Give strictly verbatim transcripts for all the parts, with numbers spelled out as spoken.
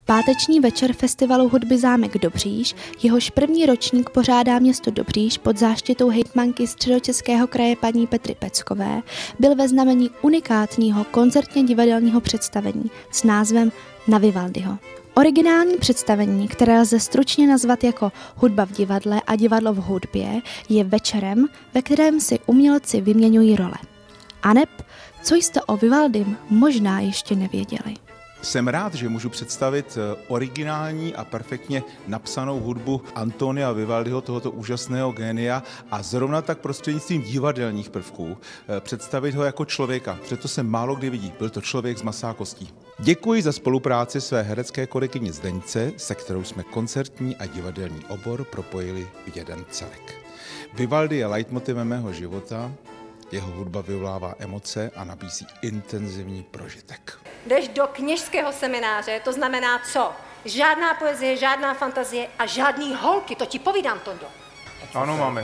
Páteční večer festivalu hudby Zámek Dobříš, jehož první ročník pořádá město Dobříš pod záštitou hejtmanky Středočeského kraje paní Petry Peckové, byl ve znamení unikátního koncertně divadelního představení s názvem Na Vivaldiho. Originální představení, které lze stručně nazvat jako hudba v divadle a divadlo v hudbě, je večerem, ve kterém si umělci vyměňují role. Aneb, co jste o Vivaldym možná ještě nevěděli. Jsem rád, že můžu představit originální a perfektně napsanou hudbu Antonia Vivaldiho, tohoto úžasného génia, a zrovna tak prostřednictvím divadelních prvků představit ho jako člověka, protože to se málo kdy vidí. Byl to člověk s masákostí. Děkuji za spolupráci své herecké kolegyně Zdeňce, se kterou jsme koncertní a divadelní obor propojili v jeden celek. Vivaldi je leitmotivem mého života. Jeho hudba vyvolává emoce a nabízí intenzivní prožitek. Jdeš do kněžského semináře, to znamená co? Žádná poezie, žádná fantazie a žádný holky, to ti povídám, Tondo. Ano, máme.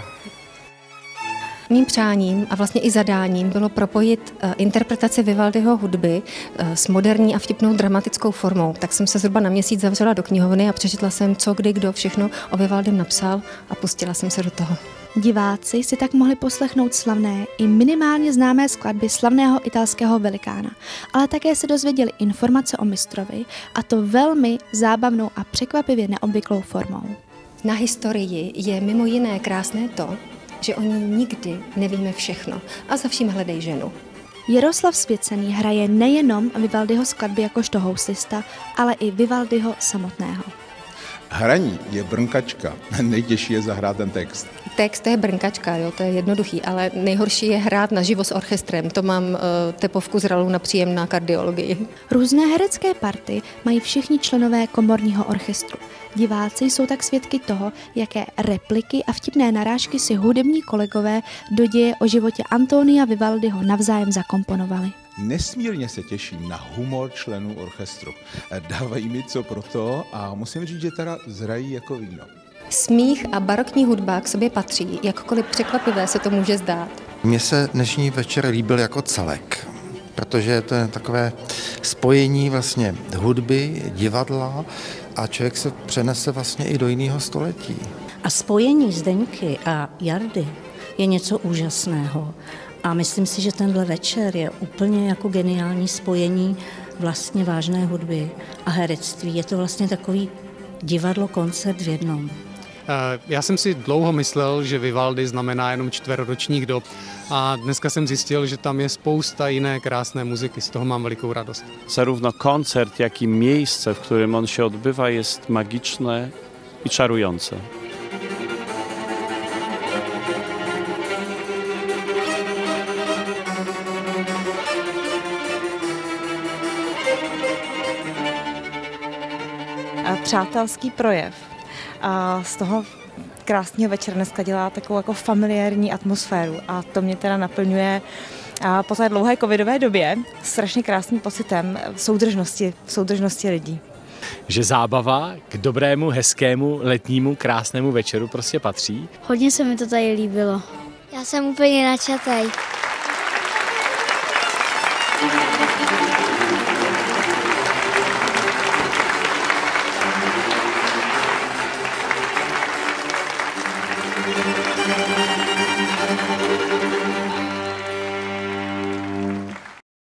Mým přáním a vlastně i zadáním bylo propojit uh, interpretaci Vivaldiho hudby uh, s moderní a vtipnou dramatickou formou. Tak jsem se zhruba na měsíc zavřela do knihovny a přečetla jsem, co kdy kdo všechno o Vivaldym napsal a pustila jsem se do toho. Diváci si tak mohli poslechnout slavné i minimálně známé skladby slavného italského velikána, ale také se dozvěděli informace o mistrovi, a to velmi zábavnou a překvapivě neobvyklou formou. Na historii je mimo jiné krásné to, že o ní nikdy nevíme všechno a za vším hledej ženu. Jaroslav Svěcený hraje nejenom Vivaldiho skladby jakožto houslista, ale i Vivaldiho samotného. Hraní je brnkačka, nejtěžší je zahrát ten text. Text to je brnkačka, jo, to je jednoduchý, ale nejhorší je hrát naživo s orchestrem. To mám uh, tepovku zralou na příjem na kardiologii. Různé herecké party mají všichni členové komorního orchestru. Diváci jsou tak svědky toho, jaké repliky a vtipné narážky si hudební kolegové do děje o životě Antonia Vivaldiho navzájem zakomponovali. Nesmírně se těším na humor členů orchestru. Dávají mi co pro to a musím říct, že teda zrají jako víno. Smích a barokní hudba k sobě patří, jakkoliv překvapivé se to může zdát. Mně se dnešní večer líbil jako celek, protože to je takové spojení vlastně hudby, divadla a člověk se přenese vlastně i do jiného století. A spojení Zdeňky a Jardy je něco úžasného. A myslím si, že tenhle večer je úplně jako geniální spojení vlastně vážné hudby a herectví. Je to vlastně takový divadlo, koncert v jednom. Já jsem si dlouho myslel, že Vivaldi znamená jenom čtveroročních dob, a dneska jsem zjistil, že tam je spousta jiné krásné muzyky, z toho mám velikou radost. Zarówno koncert, jak i miejsce, w którym on się odbywa, jest magiczne i czarujące. Přátelský projev. A z toho krásného večera dneska dělá takovou jako familiární atmosféru a to mě teda naplňuje a po té dlouhé covidové době strašně krásným pocitem soudržnosti, soudržnosti lidí. Že zábava k dobrému, hezkému, letnímu, krásnému večeru prostě patří. Hodně se mi to tady líbilo. Já jsem úplně načatej.